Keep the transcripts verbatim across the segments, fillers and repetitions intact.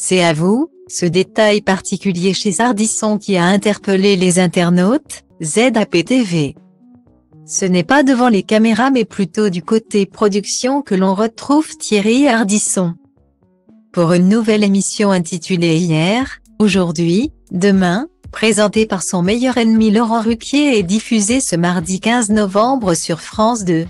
C'est à vous, ce détail particulier chez Ardisson qui a interpellé les internautes, Z A P T V. Ce n'est pas devant les caméras mais plutôt du côté production que l'on retrouve Thierry Ardisson. Pour une nouvelle émission intitulée Hier, Aujourd'hui, Demain, présentée par son meilleur ennemi Laurent Ruquier et diffusée ce mardi quinze novembre sur France deux.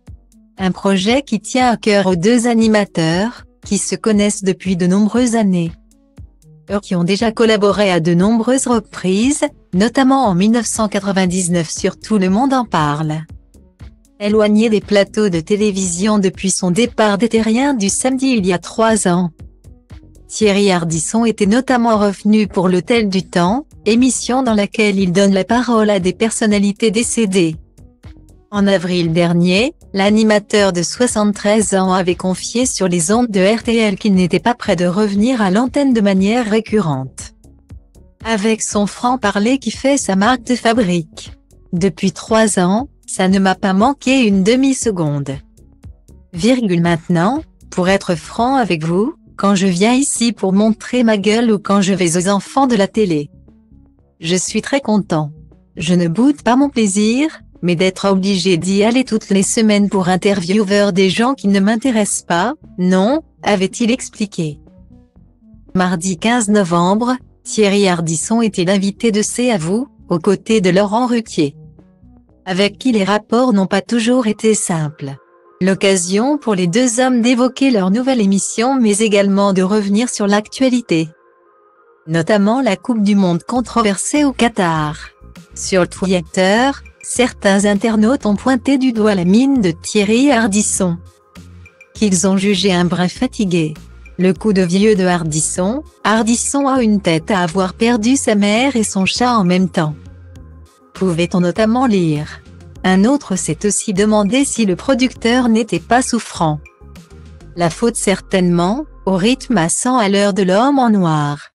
Un projet qui tient à cœur aux deux animateurs, qui se connaissent depuis de nombreuses années. Eux qui ont déjà collaboré à de nombreuses reprises, notamment en mille neuf cent quatre-vingt-dix-neuf sur Tout le monde en parle. Éloigné des plateaux de télévision depuis son départ des Terriens du Samedi il y a trois ans. Thierry Ardisson était notamment revenu pour L'Hôtel du Temps, émission dans laquelle il donne la parole à des personnalités décédées. En avril dernier, l'animateur de soixante-treize ans avait confié sur les ondes de R T L qu'il n'était pas prêt de revenir à l'antenne de manière récurrente. Avec son franc-parler qui fait sa marque de fabrique. Depuis trois ans, ça ne m'a pas manqué une demi-seconde. Virgule maintenant, pour être franc avec vous, quand je viens ici pour montrer ma gueule ou quand je vais aux enfants de la télé. Je suis très content. Je ne boude pas mon plaisir, mais d'être obligé d'y aller toutes les semaines pour interviewer des gens qui ne m'intéressent pas, non, avait-il expliqué. Mardi quinze novembre, Thierry Ardisson était l'invité de C'est à vous, aux côtés de Laurent Ruquier. Avec qui les rapports n'ont pas toujours été simples. L'occasion pour les deux hommes d'évoquer leur nouvelle émission mais également de revenir sur l'actualité. Notamment la Coupe du Monde controversée au Qatar. Sur Twitter, certains internautes ont pointé du doigt la mine de Thierry Ardisson, qu'ils ont jugé un brin fatigué. Le coup de vieux de Ardisson, Ardisson a une tête à avoir perdu sa mère et son chat en même temps. Pouvait-on notamment lire. Un autre s'est aussi demandé si le producteur n'était pas souffrant. La faute certainement, au rythme à cent à l'heure de l'homme en noir.